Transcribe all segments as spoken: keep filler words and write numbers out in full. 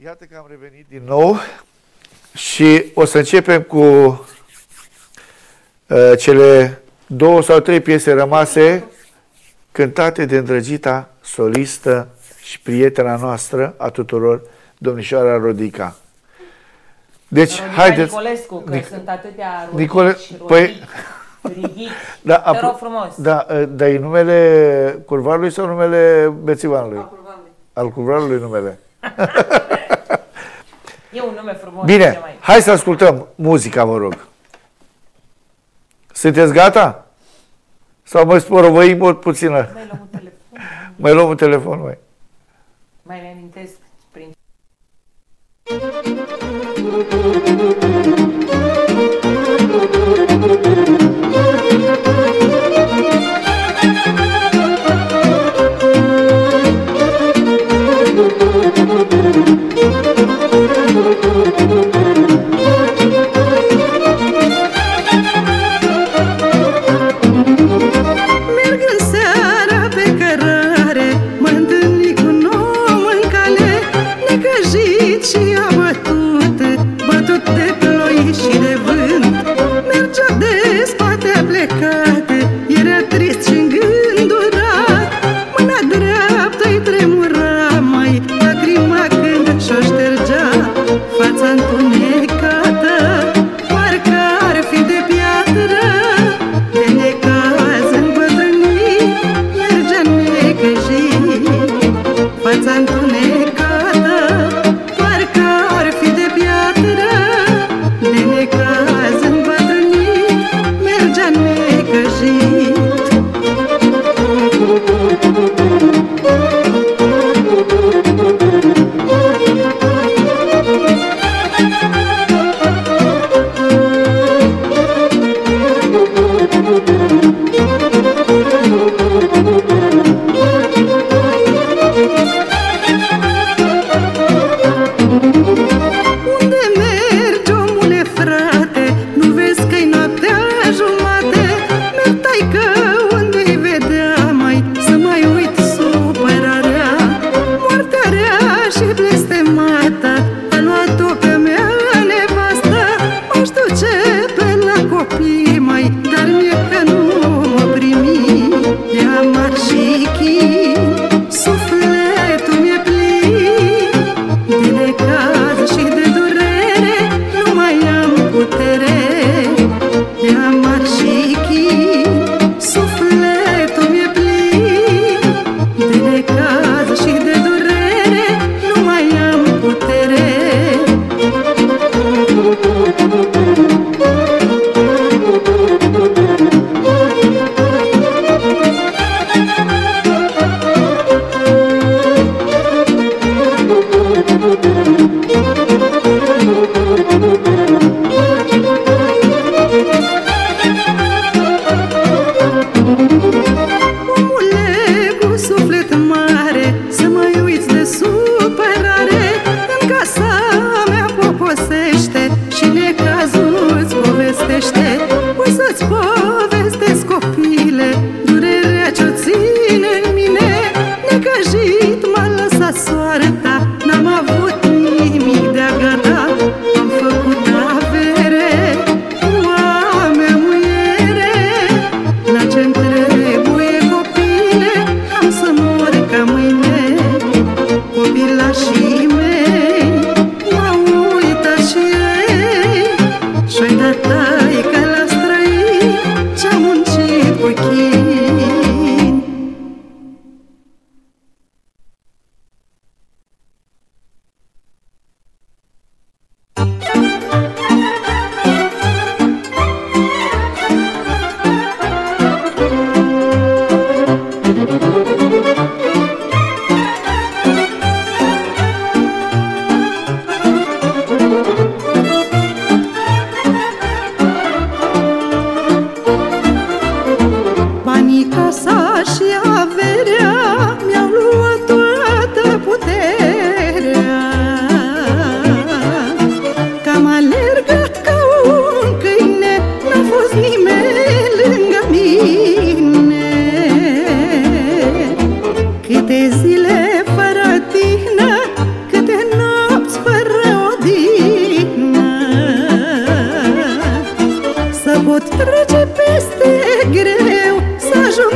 Iată că am revenit din nou și o să începem cu uh, cele două sau trei piese rămase cântate de îndrăgita solistă și prietena noastră a tuturor, domnișoara Rodica. Deci, Rodica haideți... Nicolescu, că Nic sunt atâtea Rodici, Nicole... Rodici, păi... Ridici. Da, Te rog frumos. Da, dar e numele curvarului sau numele bețivanului? Al curvarului. Al curvarului numele. E un nume frumos. Bine, mai... hai să ascultăm muzica, vă rog. Sunteți gata? Sau mai sporovăim o puțină? Mai luăm un telefon. Mai luăm un telefon, mai. Mai mi-amintesc prin... Nu mai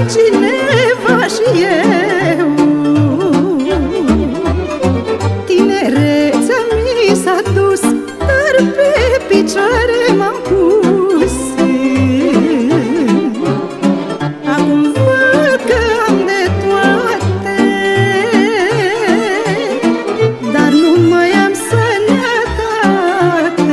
cineva și eu. Tinerețea mi s-a dus, dar pe picioare m-am pus. Acum văd că am de toate, dar nu mai am sănătate.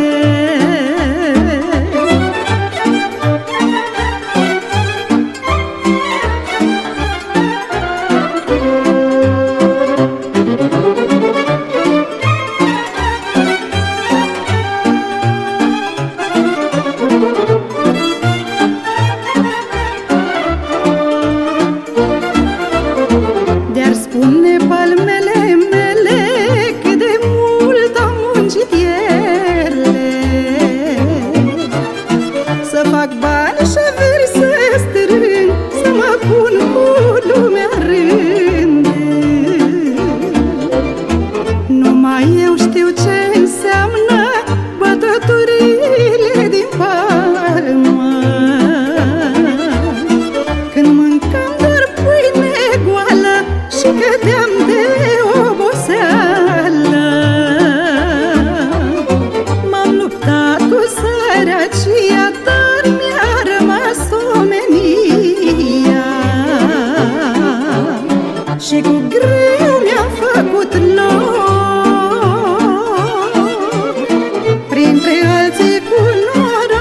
De-ar spune palmele mele cât de mult am muncit ele, să fac bani și averi să strâng, să mă pun cu lumea în rând. Numai eu știu ce înseamnă bătăturile din palmă, când mâncam doar pâine goală și cădeam de oboseală. M-am luptat cu sărăcia, dar mi-a rămas omenia, și cu greu mi-am făcut loc printre alții cu noroc.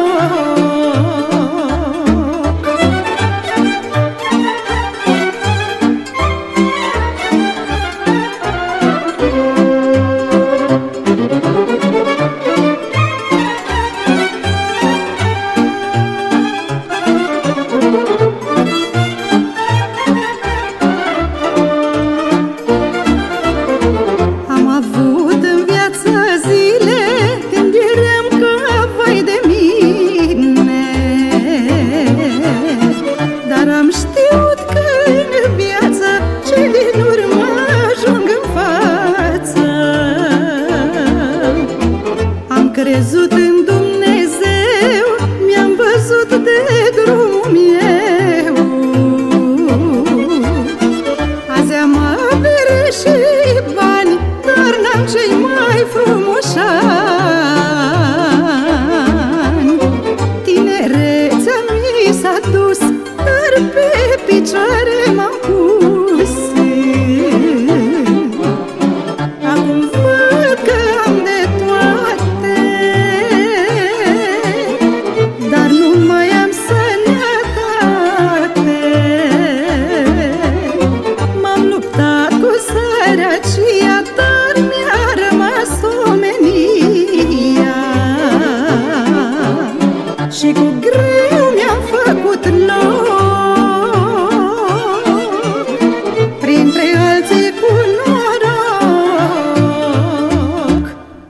Am avut în viață zile când eram ca vai de mine, dar am știut că în viață cei din urmă ajung în față. Am crezut în Dumnezeu, mi-am văzut de drumul meu. Azi am avere și bani, dar n-am cei mai frumoși ani. Tinerețea mi s-a dus, dar pe picioare m-am pus. Acum văd că am de toate, dar nu mai am sănătate. M-am luptat cu sărăcia, dar mi-a rămas omenia, și cu greu mi-am făcut loc printre alții cu noroc.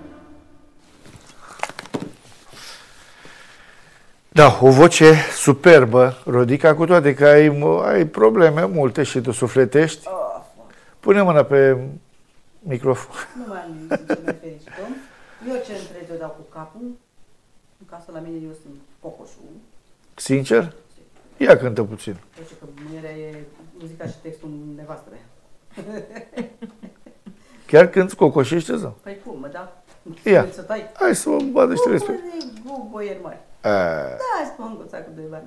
Da, o voce superbă, Rodica, cu toate că ai, ai probleme multe și tu sufletești. Pune mâna pe microfon. Nu mai am nimic să mai fericităm. Eu ce întreg eu dau cu capul. În casă la mine eu sunt cocoșul. Sincer? Ia cântă puțin. Eu știu că mânerea e muzica și textul nevastă mea. Chiar cânti cocoșește, zău? Păi cum, mă, da? Ia. Să tai? Hai să vă bată și respect. Cu boieri mari. A. Da, spun guța cu doi bani.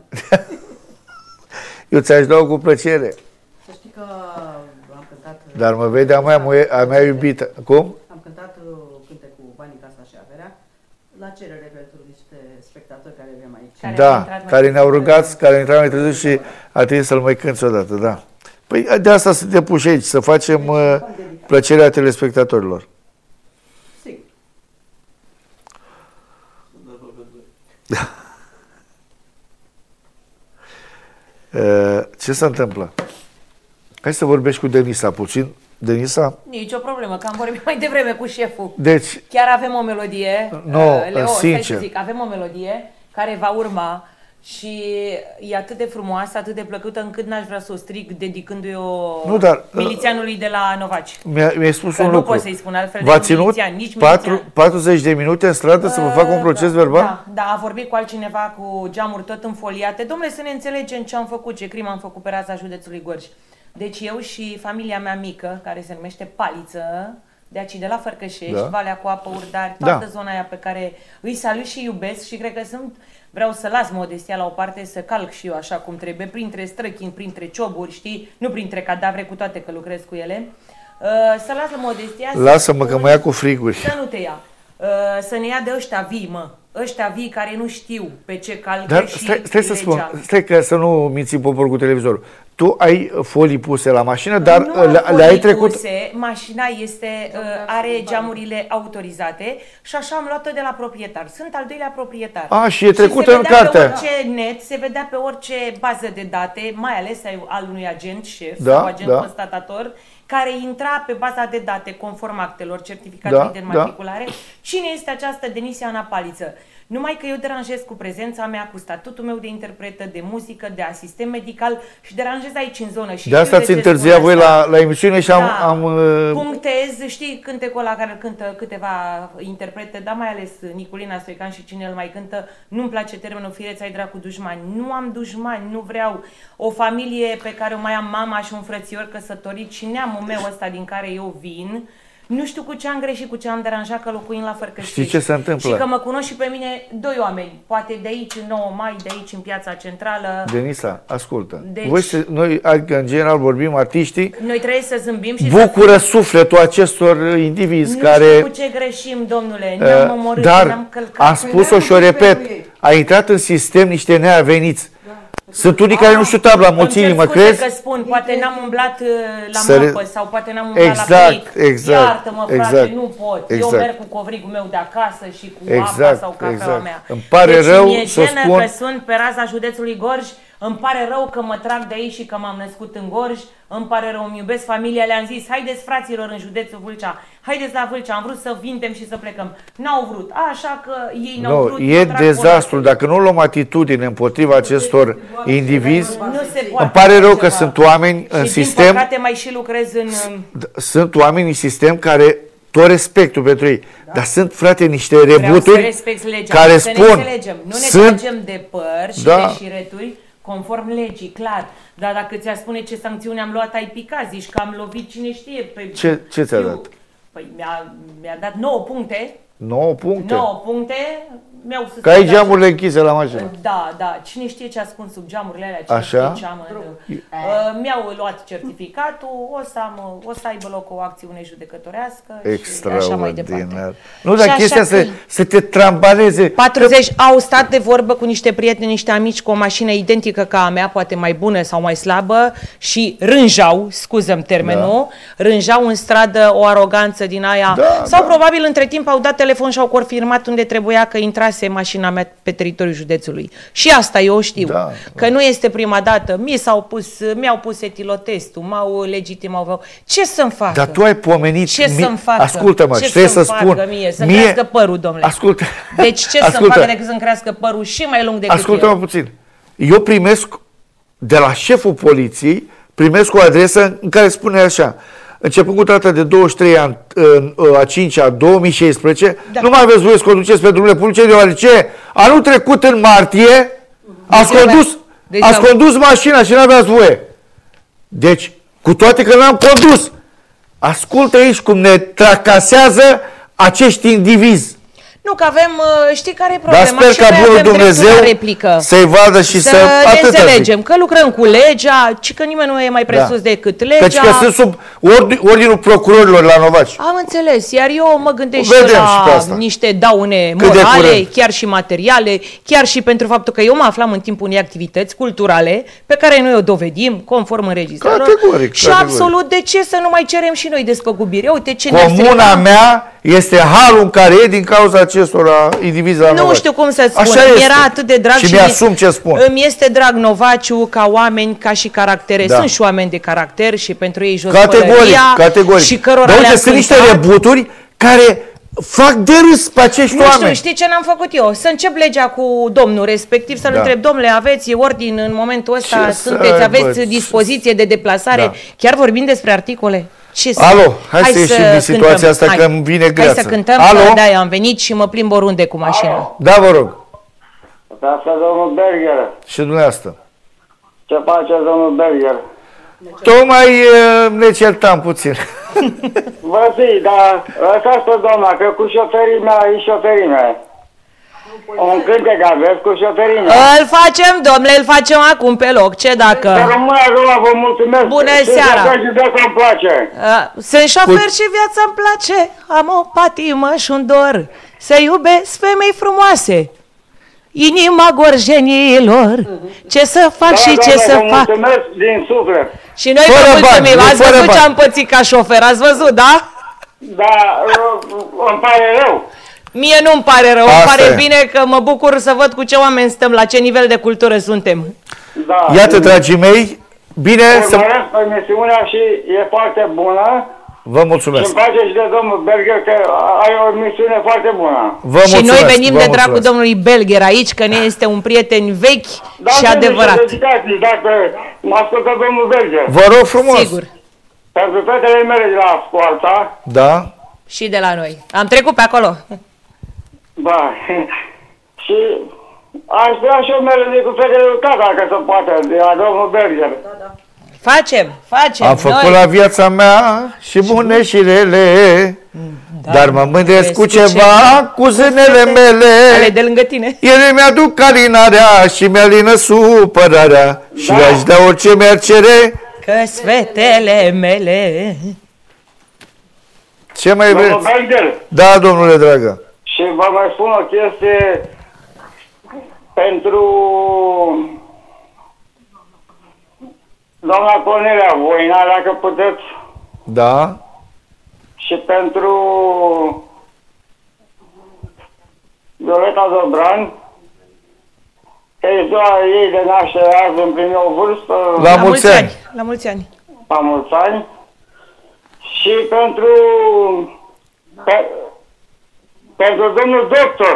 Eu ți-aș da cu plăcere. Să știi că am cântat... Dar mă vede a mea, a mea iubită. Cum? Am cântat cântecul Banii, Casa și Averea la cerere pentru niște spectatori care avem aici. Care au Da, intrat mai care ne-au târziu. rugat, care ne-au intrat mai târziu și a trebuit să-l mai cânți odată, da. Păi de asta să te puși aici, să facem uh, plăcerea telespectatorilor. Sigur. Uh, ce se întâmplă? Hai să vorbești cu Denisa puțin. Denisa? Nici o problemă, că am vorbit mai devreme cu șeful. Deci, Chiar avem o melodie, Nu, uh, Leo, stai sincer. să zic, avem o melodie care va urma Și e atât de frumoasă, atât de plăcută, încât n-aș vrea să o stric dedicându-i o Nu, dar, milițianului de la Novaci. Mi-a, mi-a spus Că un nu lucru. pot să-i spun altfel V-a de ținut milițian, nici milițian. patruzeci de minute în stradă să vă facă un proces da, verbal? Da, da, a vorbit cu altcineva cu geamuri tot înfoliate. Dom'le, să ne înțelegem ce am făcut, ce crimă am făcut pe raza județului Gorj. Deci eu și familia mea mică, care se numește Paliță, de aici de la Fărcășești, Da. Valea cu Apă, Urdari, toată Da. zona aia pe care îi salut și iubesc și cred că sunt, vreau să las modestia la o parte, să calc și eu așa cum trebuie, printre străchini, printre cioburi, știi, nu printre cadavre, cu toate că lucrez cu ele, uh, să las modestia. Lasă-mă să că mă ia cu friguri. Să nu te ia. Uh, să ne ia de ăștia vii, mă. Ăștia vii care nu știu pe ce calcă Dar și stai, stai să legea. spun, stai că să nu mințim poporul cu televizorul. Tu ai folii puse la mașină, dar Nu am le- le-ai folii trecut... puse, mașina este, uh, are geamurile autorizate și așa am luat-o de la proprietar. Sunt al doilea proprietar. A, și e trecută se în vedea cartea. Pe orice net, se vedea pe orice bază de date, mai ales al unui agent șef Da, sau agent da. constatator, care intra pe baza de date conform actelor certificatului Da, de da. înmatriculare. Cine este această Denisia Ana Paliță? Numai că eu deranjez cu prezența mea, cu statutul meu de interpretă, de muzică, de asistent medical și deranjez aici în zonă. Și De asta știu ți ce întârzia spun voi asta. la, la emisiune și am... Da. am uh, Punctez, știi cântecul ăla care îl cântă câteva interprete, dar mai ales Niculina Stoican și cine îl mai cântă, nu-mi place termenul fireți ai dracu dușmani. Nu am dușmani, nu vreau o familie pe care o mai am mama și un frățior căsătorit și neamul meu ăsta din care eu vin. Nu știu cu ce am greșit, cu ce am deranjat că locuim la Fărcășești. Știi ce se întâmplă? Și că mă cunosc și pe mine doi oameni, poate de aici în nouă mai, de aici în Piața Centrală. Denisa, ascultă. Deci- Voi se, noi, adică în general vorbim, artiștii, Noi trebuie să zâmbim și bucură să... sufletul acestor indivizi Nu care... știu cu ce greșim, domnule, ne-am omorât, ne-am Dar călcat. am spus-o și o repet, a intrat în sistem niște neaveniți. Sunt unii care nu știu tabla mulțimii, mă crezi? că spun, poate n-am umblat uh, la Să re- mapă sau poate n-am umblat Exact, la plic. exact, Iartă-mă, frate, exact, nu pot. exact. Eu merg cu covrigul meu de acasă și cu Exact, apa sau cafeaua exact. mea. Îmi pare deci rău mi-e să jenă spun- că sunt pe raza județului Gorj, îmi pare rău că mă trag de aici și că m-am născut în Gorj, îmi pare rău, îmi iubesc familia, le-am zis, haideți fraților în județul Vâlcea, haideți la Vâlcea, am vrut să vindem și să plecăm. N-au vrut, așa că ei n-au Nu, vrut. e mă trag dezastru. cu Dacă nu luăm atitudine împotriva acestor indivizi, Nu se poate. îmi pare rău așa că ceva. sunt oameni în Și din sistem, păcate mai și lucrez în... sunt oameni în sistem care tot respectul pentru ei, dar sunt, frate, niște Vreau să rebuturi respecti legea, care să spun, ne înțelegem. Nu ne sunt, tragem de păr și Da. de șireturi conform legii, clar. Dar dacă ți-ar spune ce sancțiuni am luat, ai picat, zici că am lovit cine știe. Pe... Ce- ce ți-a Eu- dat? Păi mi-a, mi-a dat nouă puncte, nouă puncte. nouă puncte, mi-au suspendat. Că ai geamurile închise la mașină. Da, da. Cine știe ce ascund sub geamurile alea, cine Așa? știe ce am în... Uh, mi-au luat certificatul, o să, am, o să aibă loc o acțiune judecătorească și așa mai departe. Extraordinar. Nu, dar Și chestia așa să, că- să te trambaleze. patruzeci au stat de vorbă cu niște prieteni, niște amici cu o mașină identică ca a mea, poate mai bună sau mai slabă și rânjau, scuză-mi termenul, da. rânjau în stradă o aroganță din aia. Da, sau da. probabil între timp au dat telefon și au confirmat unde trebuia că intrase mașina mea pe teritoriul județului. Și asta eu știu, Da, că nu este prima dată. Mi s-au pus, mi-au pus etilotestul, m-au legitimau. Ce să-mi facă? Dar tu ai pomenit... Ce mi- să-mi facă? Ascultă-mă, Ce și trebuie să să-mi spun... facă mie? Să-mi crească părul, domnule. Ascultă. Deci ce să-mi Ascultă. facă decât să-mi crească părul și mai lung decât Ascultă-mă eu? puțin. Eu primesc de la șeful poliției, primesc o adresă în care spune așa: începând cu data de douăzeci și trei a, a cincea două mii șaisprezece, Da. nu mai aveți voie să conduceți pe drumurile publice, deoarece anul trecut în martie ați Deci condus, deci ați am- condus mașina și nu aveați voie. Deci, cu toate că n-am condus, ascultă aici cum ne tracasează acești indivizi. Nu, că avem, uh, știi care e Dar problema? sper Și ca noi bunul avem dreptul Dumnezeu la replică. să-i vadă și să... Să ne atâta zic. înțelegem, că lucrăm cu legea, ci că nimeni nu e mai presus Da. decât legea. Căci că sunt sub ordi- ordinul procurorilor la Novaci. Am înțeles, iar eu mă gândesc Vedem și și pe la asta. niște daune Cât de morale, curând. chiar și materiale, chiar și pentru faptul că eu mă aflam în timpul unei activități culturale pe care noi o dovedim conform înregistrărilor. Categoric, Și categoric. absolut, de ce să nu mai cerem și noi despăgubiri? Uite ce ne Comuna mea este halul în care e din cauza acestora indivizi la Nu Novaci. știu cum să-ți spun, Așa mi este. era atât de drag și, și mi-asum ce spun. Îmi este drag Novaciu ca oameni, ca și caractere. Da. Sunt și oameni de caracter și pentru ei jos Categoric, pălăria categoric. și cărora Dar uite, le-am sunt niște cântat. rebuturi care fac de râs pe acești Nu știu, oameni. știi ce n-am făcut eu? Să încep legea cu domnul respectiv, să-l Da. întreb, domnule, aveți ordin în momentul ăsta, Ce sunteți, să aveți aibă? dispoziție de deplasare? Da. Chiar vorbim despre articole? Ce să... Alo, hai să ieșim din situația cântăm. asta, Hai. că îmi vine Hai greață. să cântăm, Alo? că de-aia am venit și mă plimb oriunde cu mașina. Da, vă rog. Asta domnul Berger. Și dumneavoastră. Ce face domnul Berger? Tocmai uh, ne certam puțin. Vă zic, dar lăsați pe doamna, că cu șoferimea e șoferimea. Un cântec aveți cu șoferimea. Îl facem, domnule, îl facem acum pe loc. Ce dacă... Să rămâne, doamna, vă mulțumesc. Bună Și seara. șofer și viața îmi place. Uh, Sunt șofer și viața îmi place. Am o patimă și un dor. Să iubesc femei frumoase. Inima gorjenilor. Ce să fac și ce doamna, să vă fac. mulțumesc din suflet. Și noi Fără vă mulțumim. bani, Ați fără văzut ce bani. am pățit ca șofer. Ați văzut, da? Dar uh, îmi pare rău. Mie nu-mi pare rău. Îmi Asta pare e. bine că mă bucur să văd cu ce oameni stăm, la ce nivel de cultură suntem. Da. Iată, dragii mei, bine să... Urmăresc emisiunea și e foarte bună. Vă Și mulțumesc. îmi place și de domnul Berger că ai o emisiune foarte bună. Vă Și mulțumesc. noi venim vă de dragul mulțumesc. domnului Belger aici, că ne este un prieten vechi Da, și adevărat. dedicații, dacă mă ascultă domnul Berger. Vă rog frumos. Sigur. Pentru fetele mele de la Scoarța, Da? Și de la noi. Am trecut pe acolo. da, și aș vrea și o melodie cu fetele lui tata, dacă se poate, de la domnul Berger. Facem, facem. Am făcut noi. la viața mea și bune și rele, Da, dar mă mândresc cu ceva cu zânele Ale mele. de lângă tine. Ele mi-aduc alinarea și mi-alină supărarea și Da. le-aș da orice mi-ar cere. Că-s fetele mele. Ce mai Domnul vreți? Berger, Da, domnule dragă. și vă mai spun o chestie pentru doamna Cornelia Voina, dacă puteți, Da? și pentru Violeta Dobran, că e ziua ei de naștere azi, împlini o vârstă, La mulți ani. La mulți ani. la mulți ani, și pentru pe, pentru domnul doctor,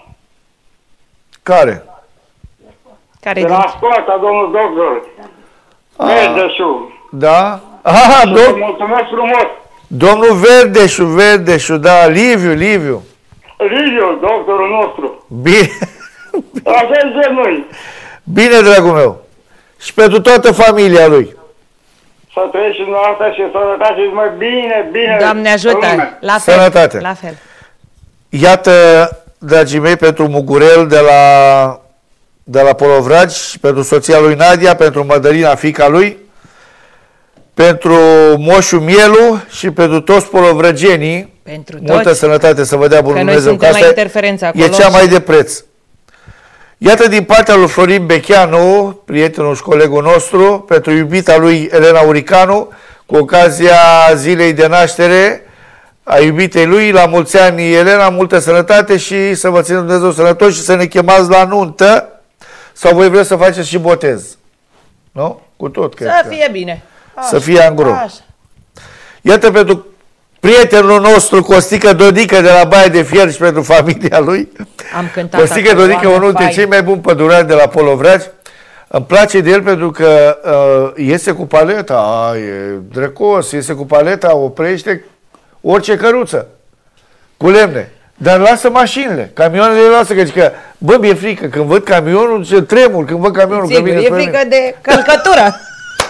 Care? Care de din... la Scoarța, domnul doctor, Verdeșu. Da? Aha, Și vă dom mulțumesc frumos. domnul Verdeșu, Verdeșu, da, Liviu, Liviu. Liviu, doctorul nostru. Bine, Așa zicem noi. bine, dragul meu. Și pentru toată familia lui. Să trăiești și dumneavoastră și sănătate și mai bine, bine. Doamne ajută. lume. La fel. Sănătate. La fel. Iată, dragii mei, pentru Mugurel de la, de la Polovragi, pentru soția lui Nadia, pentru Mădălina, fiica lui, pentru moșul Mielu și pentru toți polovrăgenii. Pentru Multă toți. sănătate să vă dea bunul Că noi Dumnezeu. suntem că la asta interferență acolo. e cea mai și- de preț. Iată din partea lui Florin Becheanu, prietenul și colegul nostru, pentru iubita lui Elena Uricanu, cu ocazia zilei de naștere a iubitei lui, la mulți ani Elena, multă sănătate și să vă țină Dumnezeu sănătos și să ne chemați la nuntă sau voi vreți să faceți și botez. Nu? Cu tot, cred Să că. fie bine. Să fie angro. Așa. Iată pentru prietenul nostru Costică Dodică de la Baia de Fier și pentru familia lui. Am cântat Costică acolo, Dodică, oameni unul dintre faini. cei mai buni pădurari de la Polovragi. Îmi place de el pentru că uh, iese cu paleta, a, e drăcos, iese cu paleta, oprește orice căruță cu lemne. Dar lasă mașinile, camioanele le lasă, că zice că, bă, mi-e frică, când văd camionul, ce tremur, când văd camionul, că Sigur, vine e spre frică mine. de călcătură.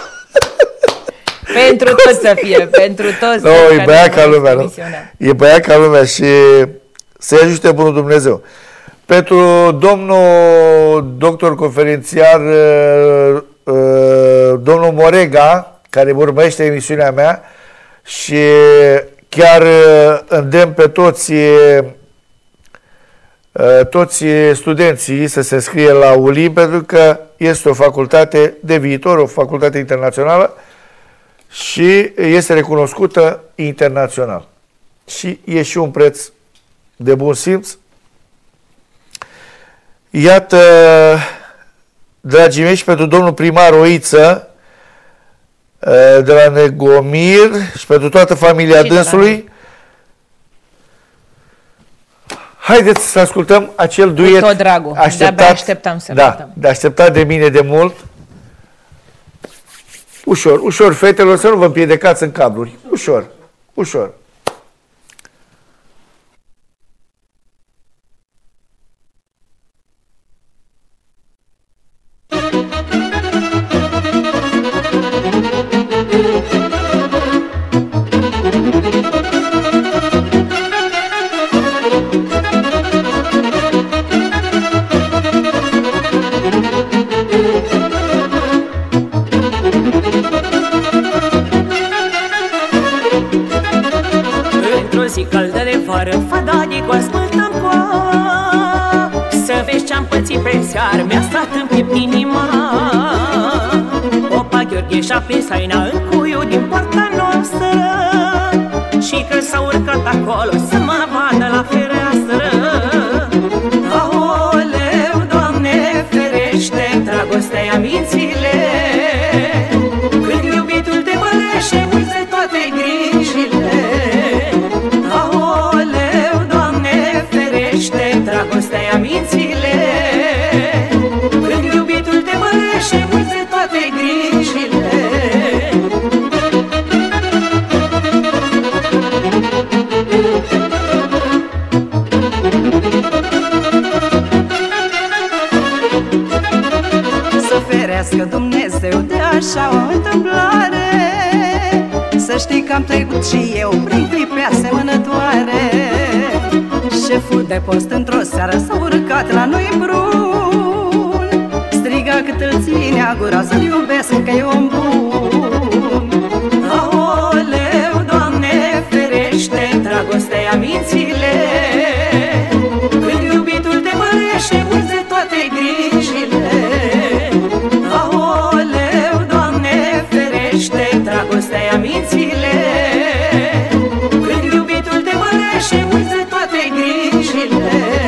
Pentru toți să fie, pentru toți. Nu, care e băiat ca urmăresc lumea, nu? emisiunea. E băiat ca lumea și să-i ajute bunul Dumnezeu. Pentru domnul doctor conferențiar, uh, uh, domnul Morega, care urmărește emisiunea mea și chiar uh, îndemn pe toți, uh, toți studenții să se înscrie la U L I, pentru că este o facultate de viitor, o facultate internațională și este recunoscută internațional. Și e și un preț de bun simț. Iată, dragii mei, și pentru domnul primar Oiță de la Negomir și pentru toată familia Și de la dânsului Haideți să ascultăm acel duet. Cu tot dragul. Așteptat, De-abia așteptam să-l da, ascultăm. de așteptat de mine de mult. Ușor, ușor, fetelor, să nu vă împiedicați în cabluri. Ușor, ușor. Într-o zi caldă de vară, fadanii cu ascultăm coa, să vezi ce-am pățit pe seară, mi-a stat în piept inima. Opa Gheorghe și-a prins haina în cuiul din poarta noastră și că s-a urcat acolo să mă vadă la fereastră. Aoleu, Doamne, ferește, dragostea-i mințile, când iubitul te bălește, uite toate grijile. Aoleu, Doamne, ferește, dragostea-i mințile, când iubitul te bălește, uite toate grijile. Să ferească Dumnezeu de așa o întâmplare, să știi că am trecut și eu prin clipe asemănătoare. Șeful de post într-o seară s-a urcat la noi în brun, striga cât îl ținea gura să-l iubesc că e om bun. Aoleu, Doamne, ferește, dragostea mințile, când iubitul te bălește, uite toate grijile. Aoleu, Doamne, ferește, dragostea mințile, când iubitul te bălește, uite toate grijile.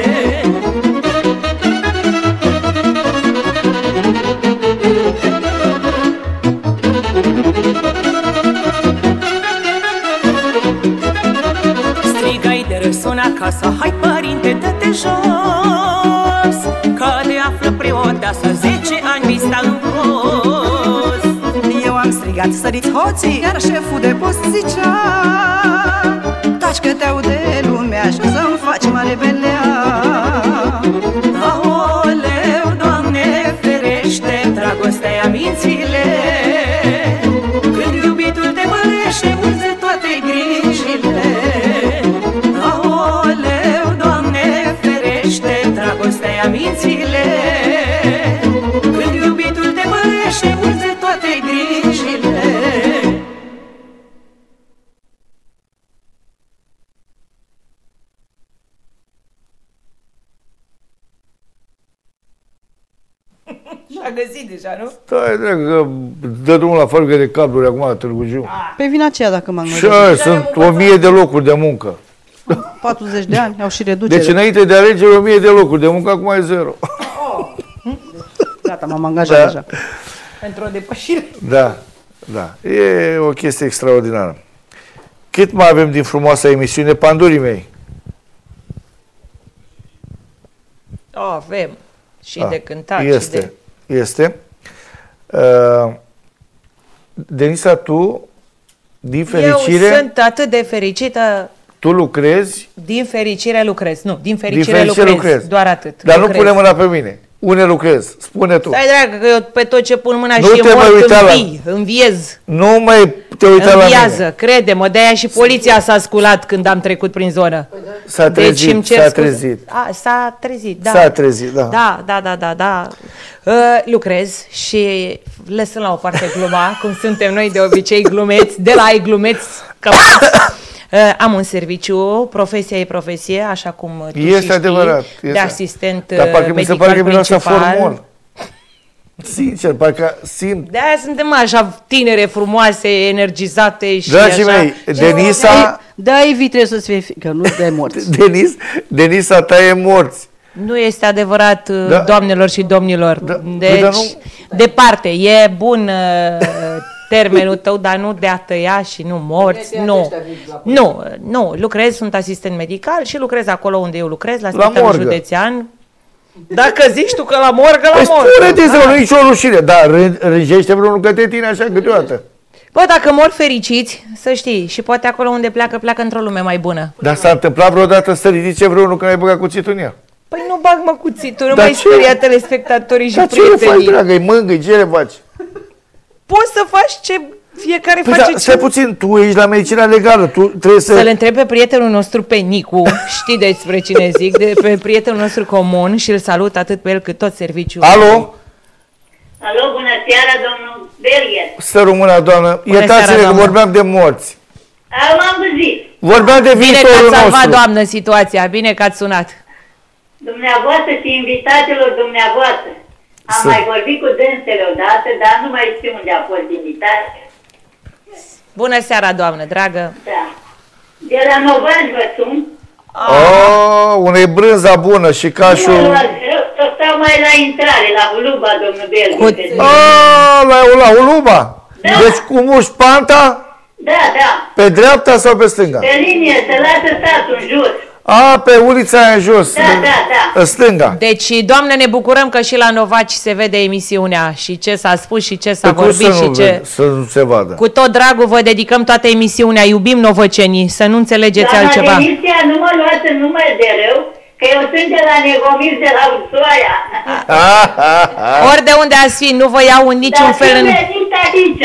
Strigai de răsun acasă, hai părinte, dă-te jos, că de află preoteasă, zece ani mi sta în post. Eu am strigat, săriți hoții, iar șeful de post zicea: taci că te aude lumea și o să-mi faci mare belea. Aoleu, Doamne, ferește, dragostea mințile, când iubitul te bălește, uite toate grijile. Aoleu, Doamne, ferește, dragostea mințile, când iubitul te bălește, uite toate grijile. Și-a găsit deja, nu? Stai, dragă, că dă drumul la fabrică de cabluri acum la Târgu Jiu. Pe vina aceea dacă m-am Și aia, sunt o mie de locuri de muncă. patruzeci de ani, au și reducere. Deci înainte de alegeri o mie de locuri de muncă, acum e zero. Gata, m-am angajat Da. deja. Pentru o depășire. Da, da. E o chestie extraordinară. Cât mai avem din frumoasa emisiune, pandurii mei? O, avem. Și Ah, de cântat, Este, și de... este. Uh, Denisa, tu, din fericire, Eu sunt atât de fericită, tu lucrezi, din fericire lucrez. Nu, din din fericire, fericire lucrez. lucrezi. Doar atât. Dar lucrez. nu pune mâna pe mine. Une lucrez. Spune tu. Stai, dragă, că eu pe tot ce pun mâna Nu și te e mai mort, uita la- învii, înviez. Nu mai te uita la Înviază, mine. crede-mă, de-aia și poliția s-a sculat când am trecut prin zonă. S-a trezit, Deci îmi cer s-a scuze. trezit. A, s-a trezit, da. S-a trezit, da. Da, da, da, da, da. Uh, lucrez și lăsând la o parte gluma, cum suntem noi de obicei glumeți, de la ai glumeți, că uh, am un serviciu, profesia e profesie, așa cum tu Este și știi, adevărat, de este. asistent Dar parcă mi se medical pare că miroase principal. formol. Sincer, parcă simt. De-aia suntem așa tinere, frumoase, energizate și Dragii așa. mei, Denisa, Da, Evi trebuie să-ți fie fi, că nu de morți. Denis, Denisa ta e morți. Nu este adevărat, Da. da. doamnelor și domnilor. Da. Păi, Deci, dar nu- departe, e bun uh, termenul tău, dar nu de a tăia și nu morți, nu. Nu, nu, lucrez, sunt asistent medical și lucrez acolo unde eu lucrez, la Spitalul Județean. Dacă zici tu că la morgă, la morgă. Spune-te să nu nici o rușine, dar rânjește vreunul către tine așa câteodată. Bă, dacă mor fericiți, să știi, și poate acolo unde pleacă, pleacă într-o lume mai bună. Dar s-a întâmplat vreodată să ridice vreunul când ai băgat cuțitul în ea? Păi nu bag mă cuțitul, nu mai speria telespectatorii și prietenii. Dar ce faci, dragă, îi mângâi, ce le faci? Poți să faci ce fiecare păi face da, ce... stai puțin, tu ești la medicina legală, tu trebuie să... Să-l întrebi pe prietenul nostru, pe Nicu, știi despre cine zic, de pe prietenul nostru comun și îl salut atât pe el cât tot serviciul. Alo? Alo, bună seara, domnul Belgher. Să rămână, doamnă, iertați-ne că vorbeam de morți. M-am văzut. Vorbeam de viitorul nostru. Bine că ați salvat, doamnă, situația, bine că ați sunat. Dumneavoastră și invitatelor dumneavoastră. Am mai vorbit cu dânsele odată, dar nu mai știu unde a fost invitat. Bună seara, doamnă, dragă. Da. De la Novaci vă sun. Oh, unei brânza bună și cașul... Să stau mai la intrare, la Uluba, domnul Belgher. Oh, la, la Uluba? Da. Deci cu muși panta? Da, da. Pe dreapta sau pe stânga? Pe linie, să lasă statul în jos. A, pe ulița aia în jos. Da, da, da. În stânga. Deci, doamne, ne bucurăm că și la Novaci se vede emisiunea și ce s-a spus și ce s-a vorbit și ce... Ved, să nu se vadă. Cu tot dragul vă dedicăm toată emisiunea, iubim novăcenii, să nu înțelegeți Doamna altceva. Doamna Deniția, nu mă luați în număr de rău, că eu sunt de la Negomir, de la Ursoaia. Ori de unde ați fi, nu vă iau în niciun fel în... aici.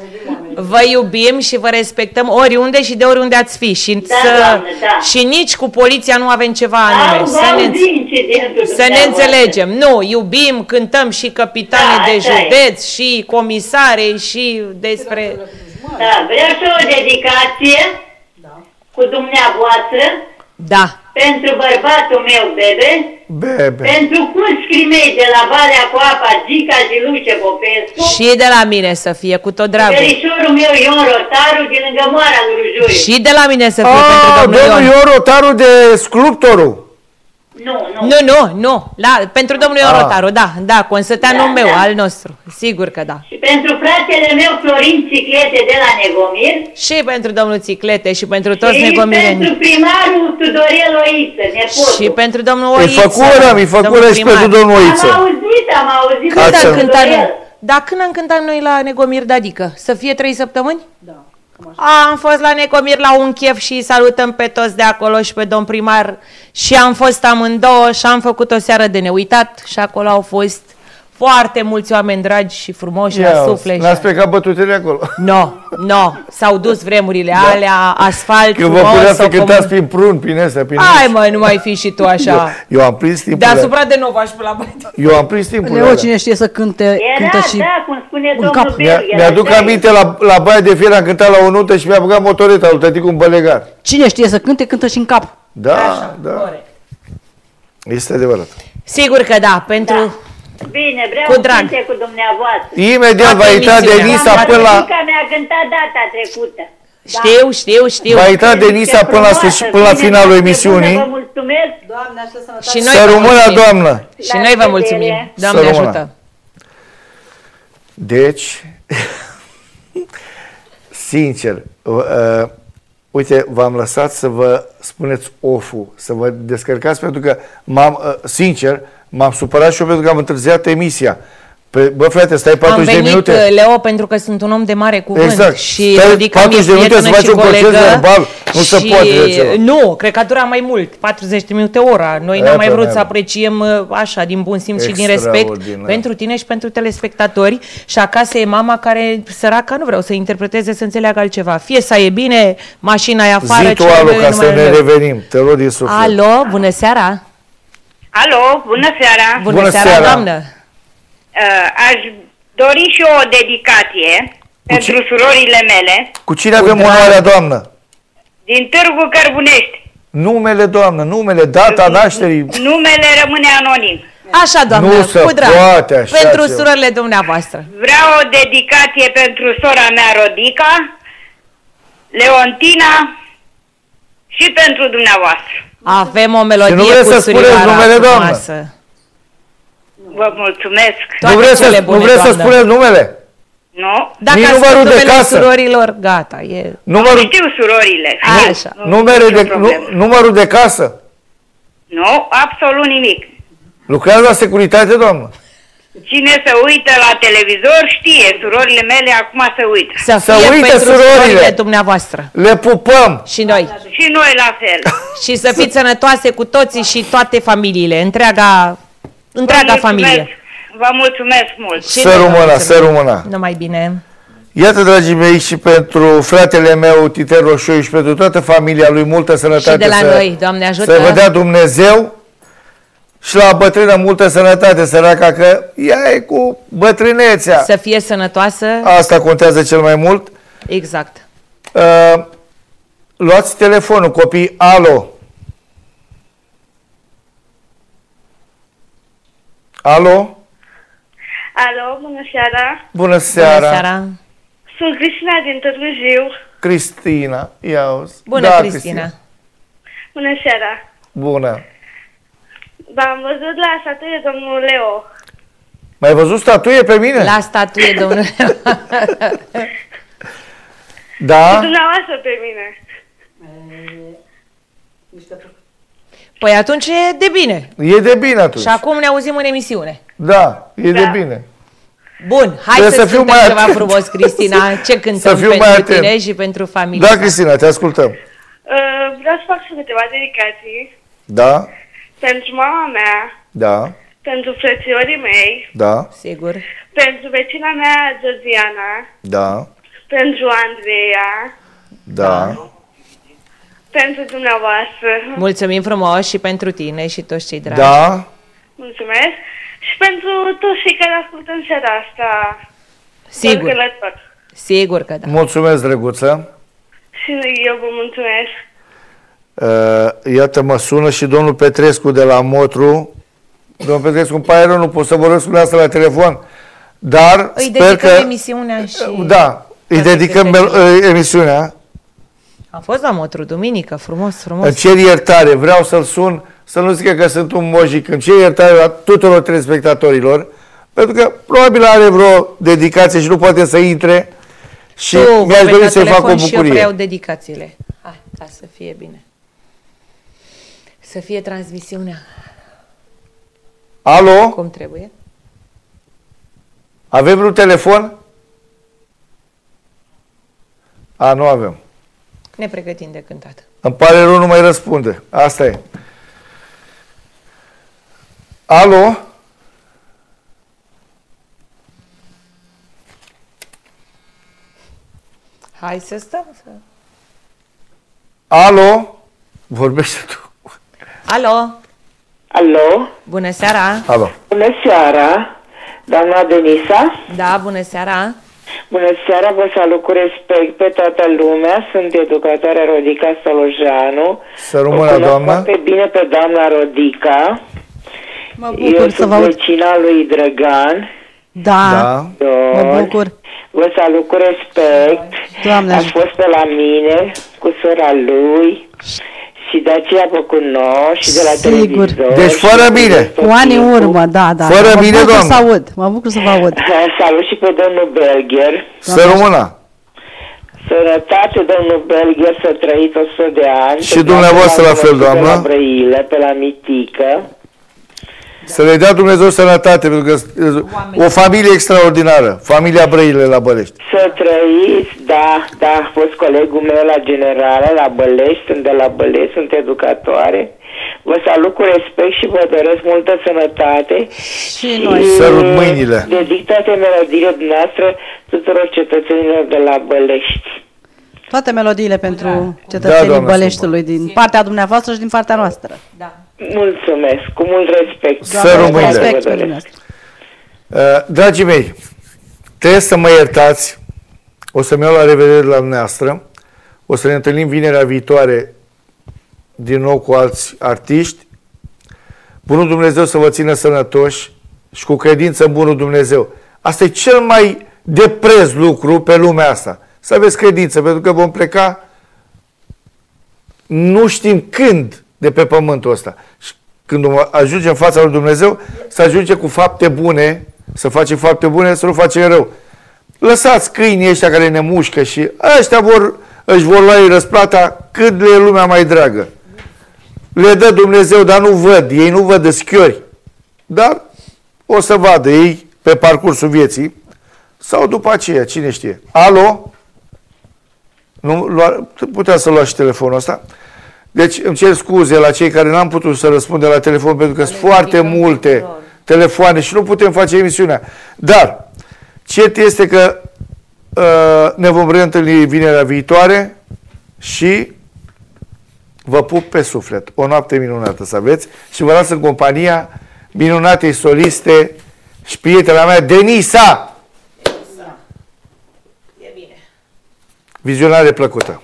Vă iubim și vă respectăm oriunde și de oriunde ați fi. Și, da, să... doamne, da. și nici cu poliția nu avem ceva anume. Au, să ne, să ne înțelegem. Nu, iubim, cântăm și capitane da, de județ și comisare și despre... Da, vreau și o dedicație da. Cu dumneavoastră. Da. Pentru bărbatul meu, Bebe, Bebe. Pentru cușcrii mei de la Valea cu Apa, Gica și Luce Popescu. Și de la mine să fie, cu tot dragul. Verișorul meu Ion Rotaru din lângă Moara lui Rujoiu. Și de la mine să fie oh, pentru domnul Ion. Domnul Ion Rotaru de sculptorul. Nu, nu. Nu, nu, nu. La, pentru domnul Ion Rotaru, da, da, consăteanul da, meu, da. al nostru. Sigur că da. Și pentru fratele meu Florin Țiclete de la Negomir. Și pentru domnul Țiclete și pentru toți negomireni. Și pentru primarul Tudorel Oiță, nepotul. Și pentru domnul Oiță. Îi făcură, îi făcură și pentru domnul Oiță. Am auzit, am auzit. Când am cântat noi? Da, când am cântat noi la Negomir, adică? Să fie trei săptămâni? Da. A, am fost la Negomir la un chef și salutăm pe toți de acolo și pe domn primar și am fost amândouă și am făcut o seară de neuitat și acolo au fost foarte mulți oameni dragi și frumoși la suflet. N-ați plecat bătutele acolo? Nu, no, nu, no. S-au dus vremurile da. alea, asfalt că frumos. Că vă putea să cântați prin prun, prin astea, prin Hai mă, nu mai fi și tu așa. Eu, eu am prins timpul. Deasupra de Novaci pe la Baia. Eu am prins timpul. Leo, cine știe să cânte, Era, cântă și da, cum spune domnul Belgher. Mi-aduc aminte la, la Baia de Fier, am cântat la o nută și mi-a băgat motoreta lui tăticu în bălegar. Cine știe să cânte, cântă și în cap. Da, așa, da. Corect. Este adevărat. Sigur că da, pentru... Da. Bine, vreau cu drag. să cu dumneavoastră. Imediat va intra Denisa până la... mi-a cântat data trecută. Știu, știu, știu. Va intra Denisa până la, sfârșit, până la finalul emisiunii. Vă mulțumesc. Doamne, așa sănătate. Și noi să rămână, doamnă. Și noi vă mulțumim. Doamne ajută. Deci, sincer, uh, uite, v-am lăsat să vă spuneți off-ul, să vă descărcați pentru că, m-am, uh, sincer, m-am supărat și eu pentru că am întârziat emisia. Pe, bă, frate, stai patruzeci de minute. Am venit, Leo, pentru că sunt un om de mare cuvânt. Exact. Și stai patruzeci de minute să faci un proces verbal. Nu și... se poate. Nu, cred că a durat mai mult. patruzeci de minute ora. Noi n-am mai vrut să apreciem așa, din bun simț și din respect pentru tine și pentru telespectatori. Și acasă e mama care, săraca, nu vreau să interpreteze, să înțeleagă altceva. Fie să e bine, mașina e afară. Zi tu, Alu, ca să ne revenim. Te rog din suflet. Alo, bună seara. Alo, bună seara. Bună, bună seara, seara, doamnă. Uh, aș dori și o dedicație cu pentru ci... surorile mele. Cu cine avem onoarea, doamnă? Din Târgu Cărbunești. Numele, doamnă, numele, data nașterii. Numele rămâne anonim. Așa, doamnă, nu cu drag. Poate, așa pentru ceva. Surorile dumneavoastră. Vreau o dedicație pentru sora mea Rodica, Leontina și pentru dumneavoastră. Avem o melodie cu surioara numele, frumoasă. Vă mulțumesc. Nu vreți să, nu vreți să spuneți numele? Nu. Dacă Nici ați numărul spus de numele casă. surorilor, gata, e... Numărul, Nu știu surorile. Așa. Nu, numere nicio de, problemă. nu, numărul de casă. Nu, absolut nimic. Lucrează la securitate, doamnă? Cine se uită la televizor știe, surorile mele acum se uită. Să Să fie uite pentru surorile. surorile dumneavoastră. Le pupăm. Și noi. Și noi la fel. Și să fiți sănătoase cu toții și toate familiile, întreaga, întreaga Vă mulțumesc. familie. Vă mulțumesc mult. Și Să noi vă rămână, mulțumim. să rămână. Numai bine. Iată, dragii mei, și pentru fratele meu, Titer Roșu, și pentru toată familia lui, multă sănătate. Și de la să, noi, Doamne ajută. Să vă dea Dumnezeu și la bătrână multă sănătate, săraca, că ea e cu bătrânețea. Să fie sănătoasă. Asta contează cel mai mult. Exact. Uh, luați telefonul, copii. Alo. Alo. Alo, bună seara! Bună seara. Bună seara. Sunt Cristina din Târgu Jiu. Cristina. Ia auzi. Bună, Da, Cristina. Bună seara! Bună. V-am văzut la statuie domnul Leo. M-ai văzut statuie pe mine? La statuie, domnule. Da? Dumneavoastră pe mine. Păi atunci e de bine. E de bine atunci. Și acum ne auzim în emisiune. Da, e Da. de bine. Bun, hai Trebuie să, să fiu cântăm mai ceva atent. frumos, Cristina. Ce cântăm fiu mai pentru atent. tine și pentru familie? Da, Cristina, te ascultăm. Uh, vreau să fac și câteva dedicații Da, pentru mama mea, da, pentru frățiorii mei, da, Sigur. pentru vecina mea Georgiana, da, pentru Andreea, da. pentru dumneavoastră. Mulțumim frumos și pentru tine și toți cei dragi. Da, Mulțumesc. Și pentru toți cei care ascultă în seara asta. Sigur. Doar călător. Sigur că da. mulțumesc, drăguță. Și eu vă mulțumesc. Uh, iată, mă sună și domnul Petrescu de la Motru. Domnul Petrescu, îmi pare rău, nu pot să vorbesc cu asta la telefon, dar Îi sper dedicăm că... emisiunea și... Da, îi Să dedicăm fie mel- uh, emisiunea. Am fost la Motru duminică, frumos, frumos. Îmi cer iertare, vreau să-l sun, să nu zică că sunt un mojic. Îmi cer iertare la tuturor telespectatorilor, pentru că probabil are vreo dedicație și nu poate să intre și Tu, mi-aș dori să-i fac o și eu bucurie. preiau dedicațiile. Hai, ca să fie bine. Să fie transmisiunea Alo? cum trebuie. Avem vreun telefon? A, nu avem. Ne pregătim de cântat. Îmi pare rău, nu mai răspunde. Asta e. Alo? Hai să stăm. Să... Alo? Vorbește tu. Alo, Alo, bună seara. Alo. bună seara, doamna Denisa. Da, bună seara. Bună seara, vă salut cu respect pe toată lumea. Sunt educatoarea Rodica Stolojeanu. Să O rămână, cunosc doamna. foarte bine pe doamna Rodica. Mă Eu bucur să sunt vă aud. vecina lui Drăgan. Da, Da. mă George. bucur. Vă salut cu respect. Doamne A ajută. fost pe la mine cu sora lui și de aceea vă cunosc și de la Sigur. televizor. Deci și fără cu mine. tot Cu ani în timpul. urmă, da, da. Fără mă mine, bucur doamnă. să aud. Mă bucur să vă aud. Salut și pe domnul Belger. Să rămână. Sănătate, domnul Belger, să trăiți o sută de ani. Și Pe dumneavoastră doamna la fel, cunoscut doamnă. Pe la Brăile, pe la Mitică. Să le dea Dumnezeu sănătate, pentru că o familie extraordinară. Familia Brăile la Bălești. Să trăiți, da, da, a fost colegul meu la generală, la Bălești, sunt de la Bălești, sunt educatoare. Vă salut cu respect și vă doresc multă sănătate. Și noi. Sărut mâinile. Dedic toate melodiile dumneavoastră tuturor cetățenilor de la Bălești. Toate melodiile pentru Da, cetățenii doamnă Băleștiului, din partea dumneavoastră și din partea noastră. Da. Mulțumesc, cu mult respect. Să rămâne. Respect Vă pe doresc. dumneavoastră. Uh, dragii mei, trebuie să mă iertați. O să-mi iau la revedere la dumneavoastră. O să ne întâlnim vinerea viitoare din nou cu alți artiști. Bunul Dumnezeu să vă țină sănătoși și cu credință în Bunul Dumnezeu. Asta e cel mai de preț lucru pe lumea asta. Să aveți credință, pentru că vom pleca nu știm când de pe pământul ăsta. Și când ajungem în fața lui Dumnezeu, să ajunge cu fapte bune, să facem fapte bune, să nu facem rău. lăsați câinii ăștia care ne mușcă și ăștia vor, își vor lua răsplata cât le e lumea mai dragă. Le dă Dumnezeu, dar nu văd, ei nu văd de schiori. Dar o să vadă ei pe parcursul vieții sau după aceea, cine știe. Alo? Nu, lua, putea să luați și telefonul ăsta. Deci îmi cer scuze la cei care n-am putut să răspundem la telefon pentru că sunt foarte multe telefoane și nu putem face emisiunea. Dar cert este că uh, ne vom reîntâlni vinerea viitoare și vă pup pe suflet. O noapte minunată să aveți și vă las în compania minunatei soliste și prietena mea, Denisa. Denisa. E bine. Vizionare plăcută.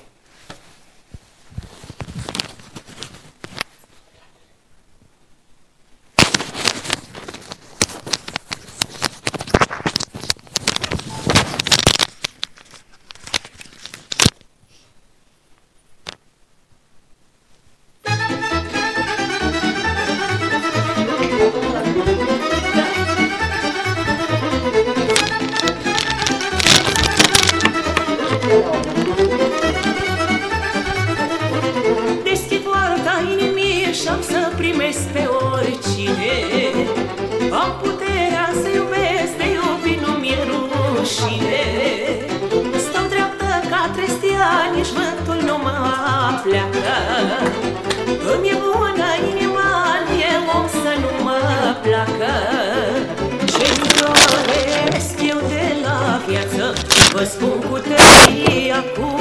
Deschid poarta inimii și-am să primesc pe oricine. Am puterea să iubesc, de iubi nu mi-e rușine. Stau dreaptă ca trestia, nici vântul nu mă pleacă. Îmi e bună inima, e om să nu mă placă. Ce-mi doresc eu de la viață, vă spun cu tărie acum.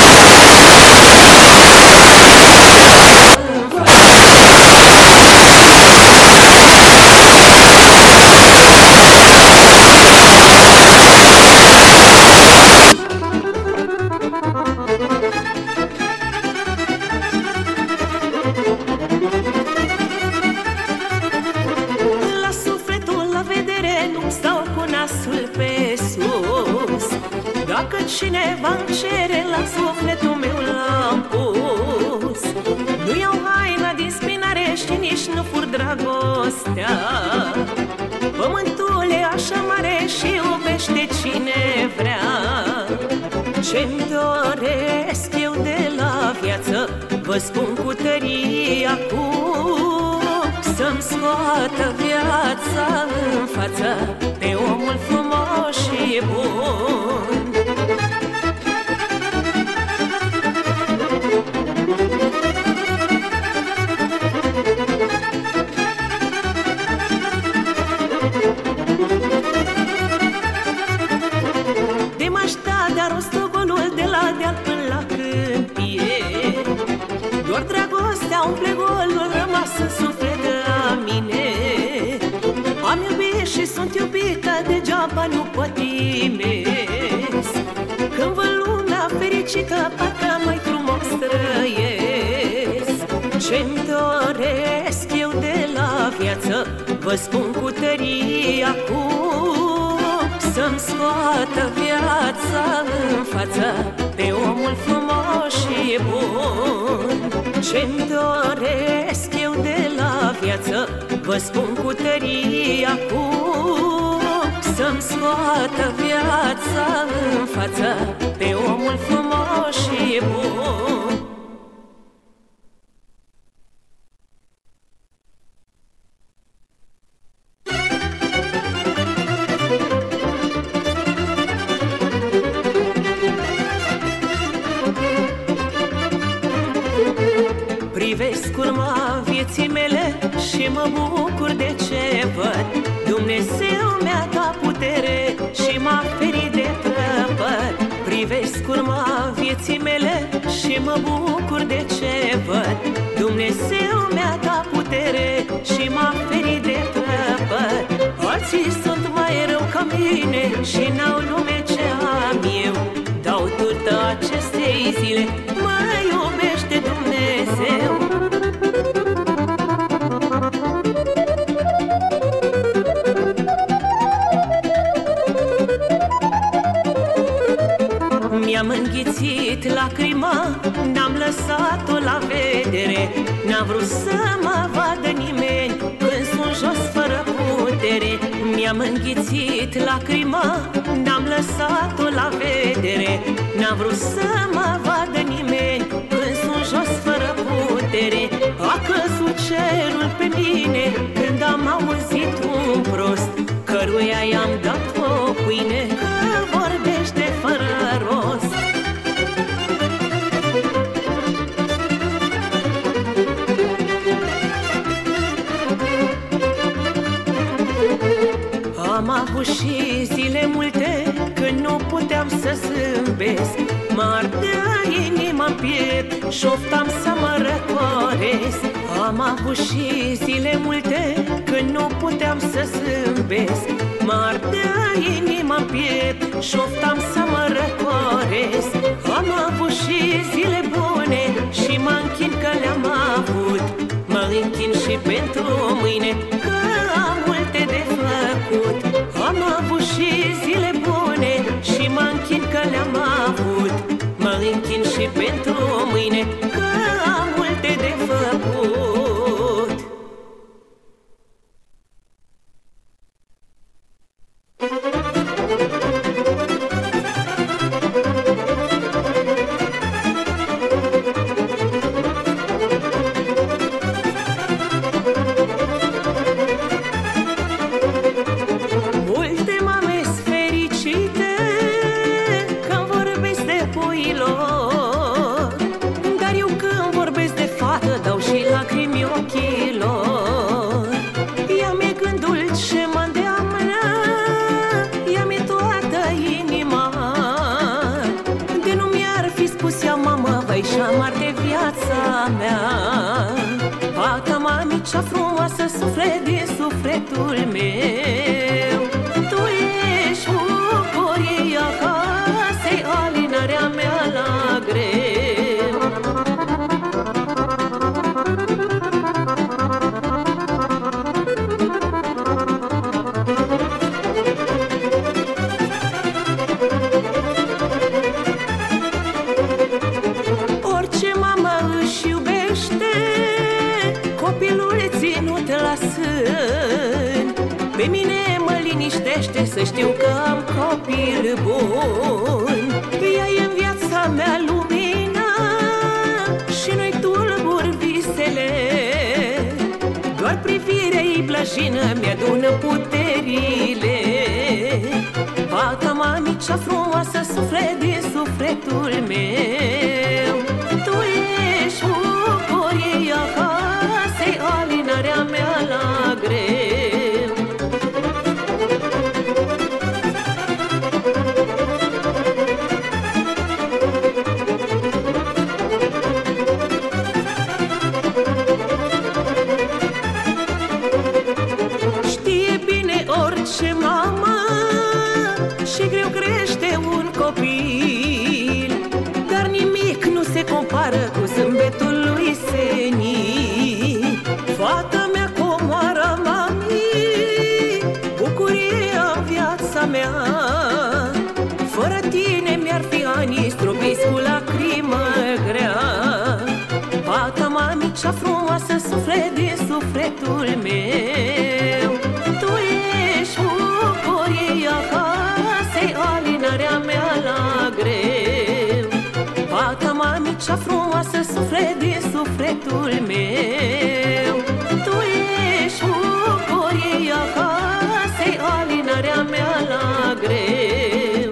La sufletul, la vedere, nu-mi stau cu nasul pe sus. Dacă cineva îmi cere, la sufletul meu l-am pus. Nu iau haina din spinare și nici nu fur dragostea. Pământul e așa mare și iubește cine vrea. Ce-mi doresc eu de la viață, vă spun cu tărie acum. Să-mi scoată viața în față pe omul frumos și bun. De m-aș da de-a rostogolul de la deal până la câmpie. Doar dragostea umple golul rămas în suflet la mine. Am iubit și sunt iubită, degeaba nu pătimesc. Când văd lumea fericită, parcă mai frumos trăiesc. Ce-mi doresc eu de la viață, vă spun cu tărie acum. Să-mi scoată viața în față pe omul frumos și bun. Ce-mi doresc eu de la viață, vă spun cu tărie acum. Să-mi scoată viața în față pe omul frumos și bun. Privesc urma vieții mele și mă bucur de ce văd. Dumnezeu mi-a dat putere și m-a ferit de trăpăt. Privesc urma vieții mele și mă bucur de ce văd. Dumnezeu mi-a dat putere și m-a ferit de trăpăt. Alții sunt mai rău ca mine și n-au lume ce am eu. Dau turtă acestei zile, mă iubește Dumnezeu. Mi-am înghițit lacrima, n-am lăsat-o la vedere. N-am vrut să mă vadă nimeni când sunt jos fără putere. Mi-am înghițit lacrima, n-am lăsat-o la vedere. N-am vrut să mă vadă nimeni când sunt jos fără putere. A căzut cerul pe mine când am auzit un prost, căruia i-am dat o pâine, că vorbește fără rost. Am avut și zile multe când nu puteam să zâmbesc. Mă ardea inima-n piept, șoftam să mă răcoresc. Am avut și zile multe când nu puteam să zâmbesc. Mă ardea inima-n piept, șoftam să mă răcoresc. Am avut și zile bune și mă închin că le-am avut. Mă închin și pentru mâine, că am multe de făcut. Am avut și zile bune și mă închin că le-am avut. Mă închin și pentru mâine, că am multe de făcut. Fata mami cea frumoasă, suflet din sufletul meu. Tu ești bucuria casei, alinarea mea la greu. Orice mamă își iubește copilul ținut la sân. Pe mine mă liniștește să știu că am copil bun. Ea e în viața mea lumina și nu-i tulbur visele. Doar privirea-i blajină mi-adună puterile. Fata mami cea frumoasă, suflet din sufletul meu. Tu ești bucuria casei, alinarea mea la greu. Știe bine orice mamă și greu crește un copil, dar nimic nu se compară cu zâmbetul lui senin. Fata mea comoară mami, bucuria în viața mea. Fără tine mi-ar fi ani stropiți cu lacrimă grea. Fata mami cea frumoasă, suflet din sufletul meu. Tu ești bucuria casei, alinarea mea la greu. Fata mami cea frumoasă, suflet din sufletul meu. Tu ești bucuria casei, alinarea mea la greu.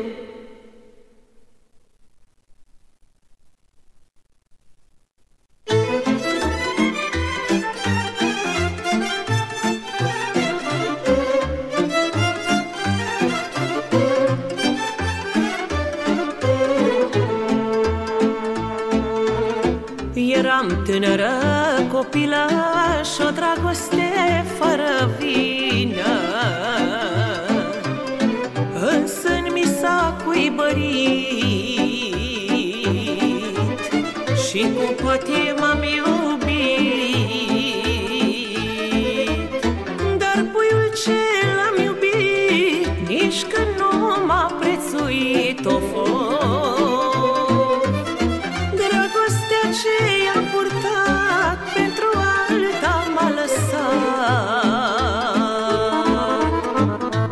Eram tânără, copilă și o dragoste fără vină. Însă-n mi s-a cuibărit și cu pătie m-am iubit. Dar puiul ce l-am iubit nici când nu m-a prețuit o ce i-am purtat pentru alta m-a lăsat.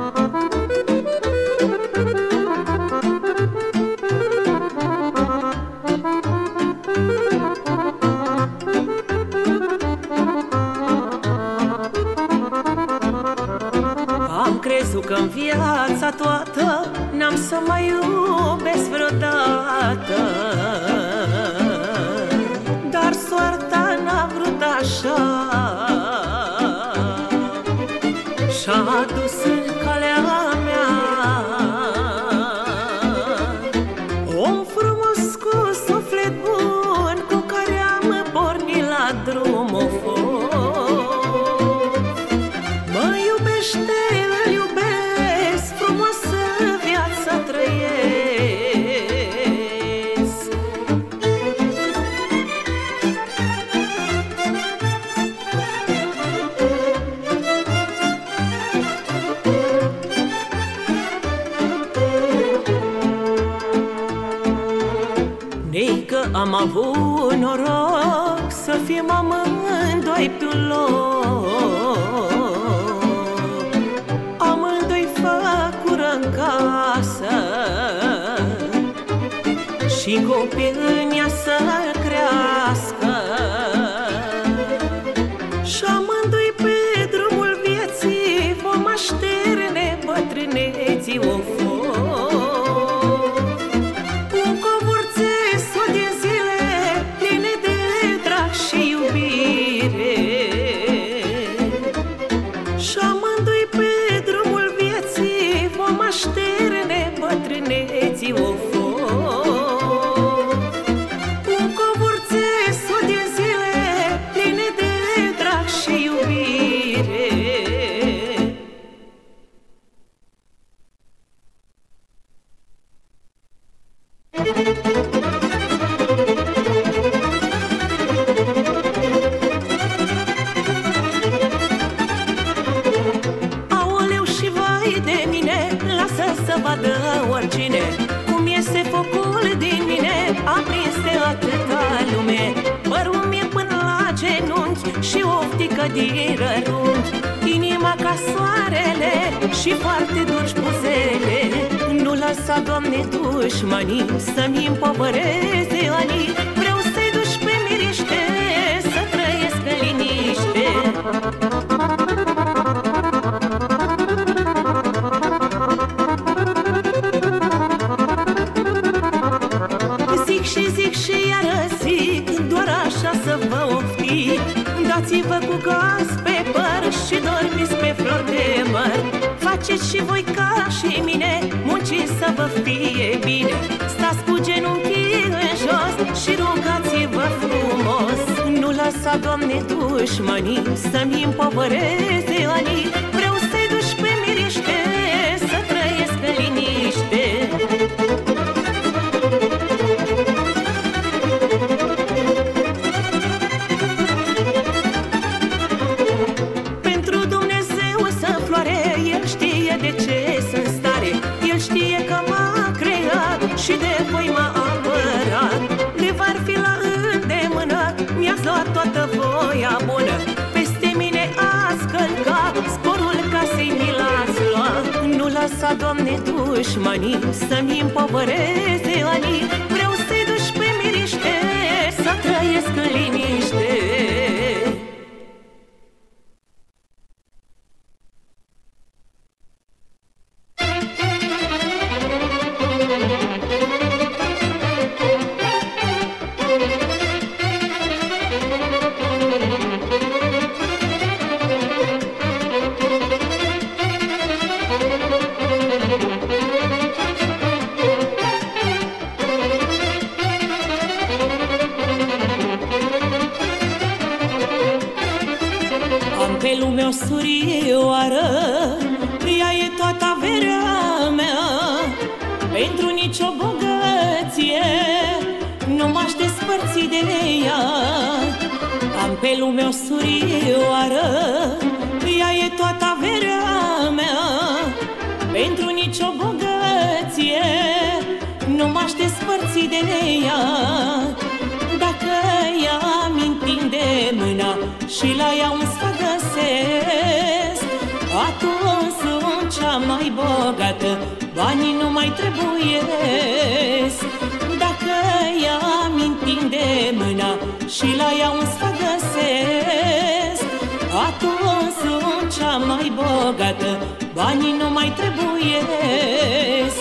mai bogată, banii nu mai trebuiesc.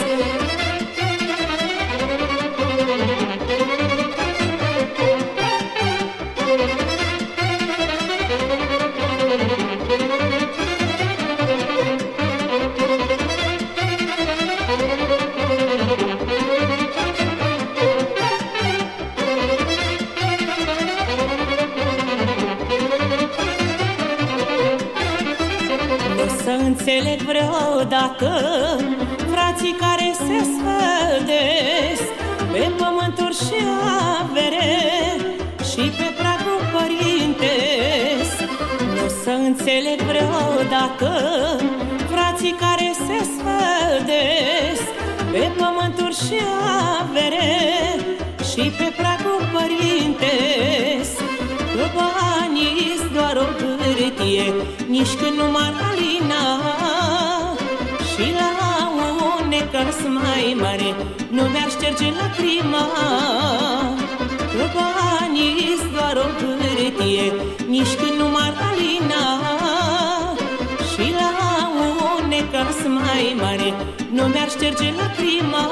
Înțeleg vreodată frații care se sfădesc pe pământuri și avere și pe pragul părintesc. Nu să înțeleg vreodată frații care se sfădesc pe pământuri și avere și pe pragul părintesc. Că banii-s doar o hârtie, nici când nu m-ar alina, și la un necas mai mare nu mi-ar șterge lacrima. Că banii-s doar o hârtie, nici când nu m-ar alina, și la un necas mai mare nu mi-ar șterge lacrima.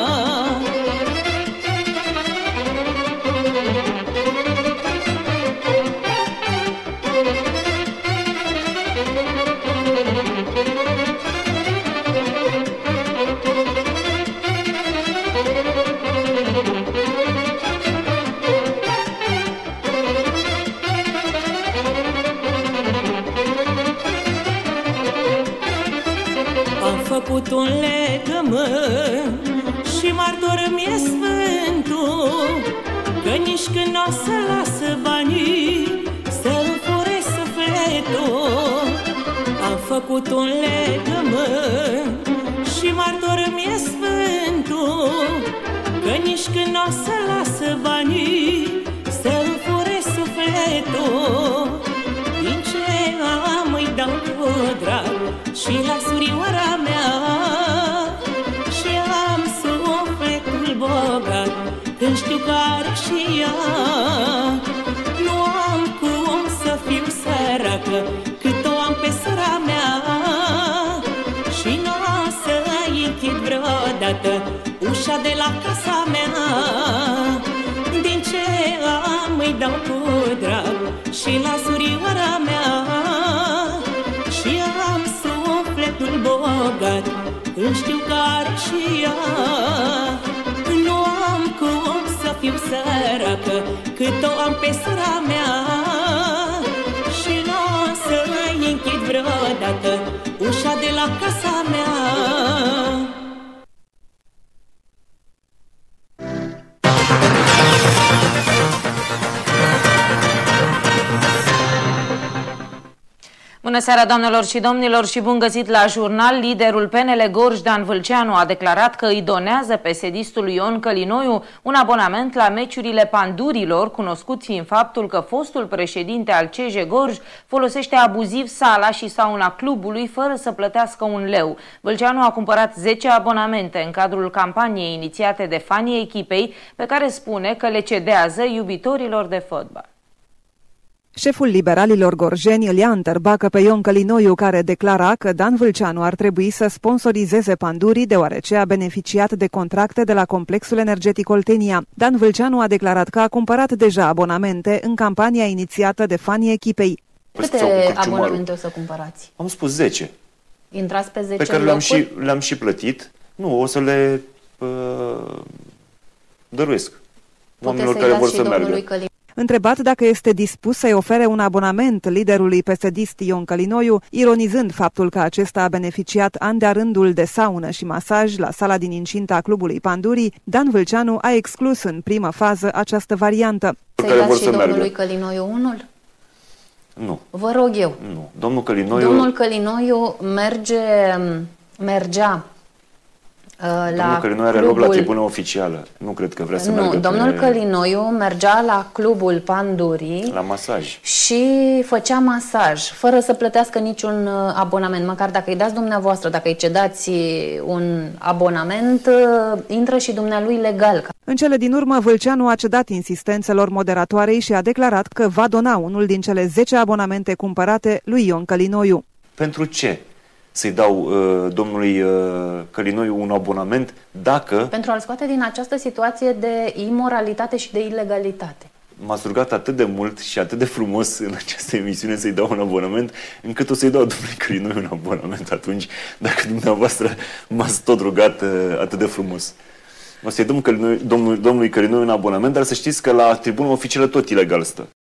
Făcut un legământ și m-ar dormi sfântul, că nici când n-o să lasă banii să-mi fure sufletul. Am făcut un legământ și m-ar dormi sfântul, că nici când n-o să lasă banii să-mi fure sufletul. Din ce am îi dau cu drag și la surioara mea, și am sufletul bogat când știu că are și ea. Nu am cum să fiu săracă cât o am pe sora mea, și nu o să-i închid vreodată ușa de la casa mea. Din ce am îi dau cu drag și la surioara mea, și am sufletul bogat când știu că are și ea. Nu am cum să fiu săracă cât o am pe sora mea, și nu o să-i închid vreodată ușa de la casa mea. Bună seara, doamnelor și domnilor, și bun găsit la jurnal. Liderul P N L Gorj, Dan Vâlceanu, a declarat că îi donează P S D-ului Ion Călinoiu un abonament la meciurile Pandurilor, cunoscut fiind faptul că fostul președinte al C J Gorj folosește abuziv sala și sauna clubului fără să plătească un leu. Vâlceanu a cumpărat zece abonamente în cadrul campaniei inițiate de fanii echipei, pe care spune că le cedează iubitorilor de fotbal. Șeful liberalilor gorjeni îl ia în tărbacă pe Ion Călinoiu, care declara că Dan Vâlceanu ar trebui să sponsorizeze Pandurii deoarece a beneficiat de contracte de la complexul energetic Oltenia. Dan Vâlceanu a declarat că a cumpărat deja abonamente în campania inițiată de fanii echipei. Câte abonamente o să cumpărați? Am spus zece. Intrați pe zece pe care le-am și, le-am și plătit. Nu, o să le uh, dăruiesc oamenilor care vor să meargă. Întrebat dacă este dispus să-i ofere un abonament liderului P S D-ist Ion Călinoiu, ironizând faptul că acesta a beneficiat an de-a rândul de saună și masaj la sala din incinta clubului Pandurii, Dan Vâlceanu a exclus în primă fază această variantă. Să-i dați și domnului Călinoiu unul? Nu. Vă rog eu. Nu. Domnul Călinoiu... Domnul Călinoiu merge, mergea la domnul Călinoiu are clubul... loc la tribuna oficială. Nu cred că vrea să nu, meargă domnul pe... Călinoiu mergea la clubul Pandurii la masaj și făcea masaj fără să plătească niciun abonament. Măcar dacă îi dați dumneavoastră, dacă îi cedați un abonament, intră și dumnealui legal. În cele din urmă, Vâlceanu a cedat insistențelor moderatoarei și a declarat că va dona unul din cele zece abonamente cumpărate lui Ion Călinoiu. Pentru ce să-i dau uh, domnului uh, Călinoiu un abonament dacă... Pentru a-l scoate din această situație de imoralitate și de ilegalitate. M-ați rugat atât de mult și atât de frumos în această emisiune să-i dau un abonament, încât o să-i dau domnului Călinoiu un abonament atunci, dacă dumneavoastră m-ați tot rugat uh, atât de frumos. O să-i dăm domnului, domnului Călinoiu un abonament, dar să știți că la tribuna oficială tot ilegal stă.